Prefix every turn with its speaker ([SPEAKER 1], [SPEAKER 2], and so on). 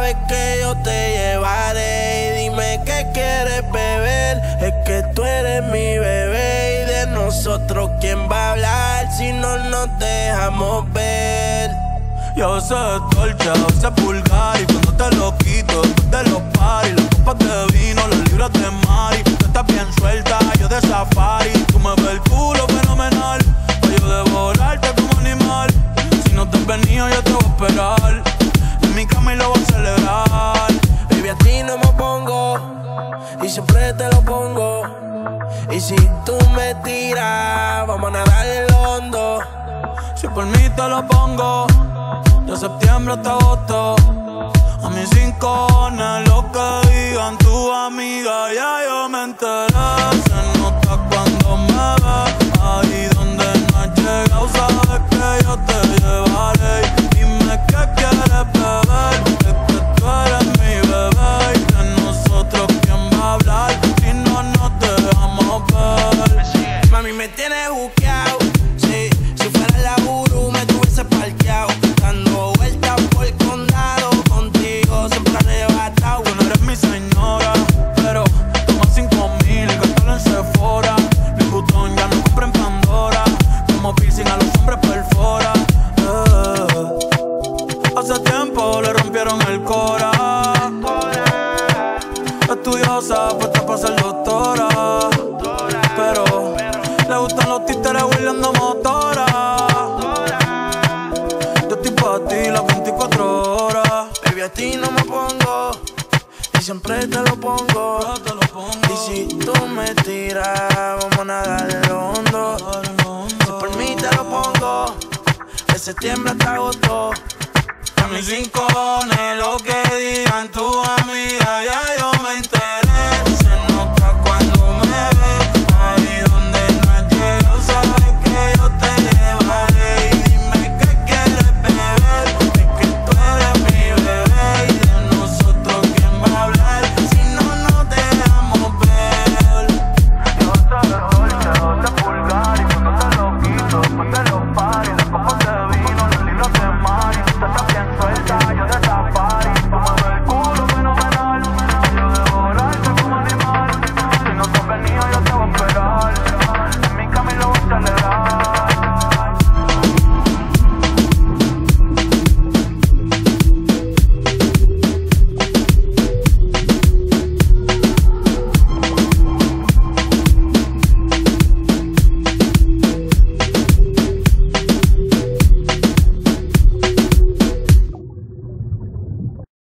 [SPEAKER 1] sabes que yo te llevaré. Y dime qué quieres beber. Es que tú eres mi bebé. Y de nosotros quién va a hablar si no nos dejamos ver.
[SPEAKER 2] Y a veces es dolce, a veces es vulgar. Y cuando te lo quito, después de los paris, las copas de vino, las libras de mari. Tú estás bien suelta, yo de safari. Tú me ves el culo fenomenal, pa' yo devorarte como animal. Si no te has venido, yo te voy a esperar. En mi cama y lo voy a celebrar.
[SPEAKER 1] Baby, a ti no me pongo, y siempre te lo pongo. Y si tú me tiras, vamos a nadar en el hondo.
[SPEAKER 2] Si por mí te lo pongo, de septiembre hasta agosto. A mis 5 cojones lo que digan tu amiga, ya yo me enteré. Se nota cuando me ves, ahí donde no has llegado, sabes que yo te llevaré. Dime qué quieres beber, es que tú eres mi bebé. Y de nosotros quién va a hablar, si no nos dejamos ver.
[SPEAKER 1] Mami, me tienes buqueado, sí. Si fuera la gurú me tuviese parqueado, dando vueltas por el condado. Contigo siempre arrebatado.
[SPEAKER 2] Tú no eres mi señora, pero toma 5,000 y gástalo en Sephora. Mi botón ya no compra en Pandora, como piercing a los hombres perfora. Hace tiempo le rompieron el cora. Estudiosa, puesta para ser doctora, pero le gustan los títeres huirleando motora. Yo estoy pa' ti las 24 horas.
[SPEAKER 1] Baby, a ti no me pongo, y siempre te lo pongo. Y si tú me tiras, vamos a nadar en lo hondo. Si por mí te lo pongo, de septiembre hasta agosto.
[SPEAKER 2] A mis 5 cojones lo que digan tu amiga, ya yo me enteré.